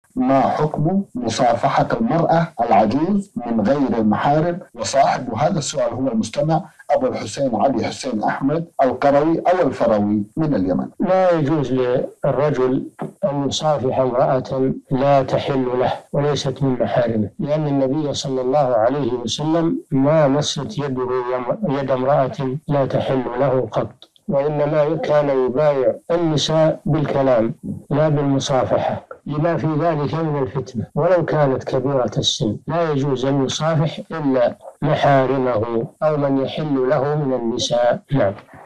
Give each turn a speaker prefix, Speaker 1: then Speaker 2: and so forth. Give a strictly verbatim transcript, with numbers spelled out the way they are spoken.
Speaker 1: ما حكم مصافحة المرأة العجوز من غير المحارم؟ وصاحب هذا السؤال هو المستمع أبو الحسين علي حسين أحمد القروي أو الفروي من اليمن.
Speaker 2: لا يجوز للرجل أن يصافح امرأة لا تحل له وليست من محارمه، لأن النبي صلى الله عليه وسلم ما مست يده يد امرأة لا تحل له قط، وإنما كان يبايع النساء بالكلام لا بالمصافحة، لما في ذلك من الفتنة. ولو كانت كبيرة السن لا يجوز أن يصافح إلا محارمه أو من يحل له من النساء. نعم.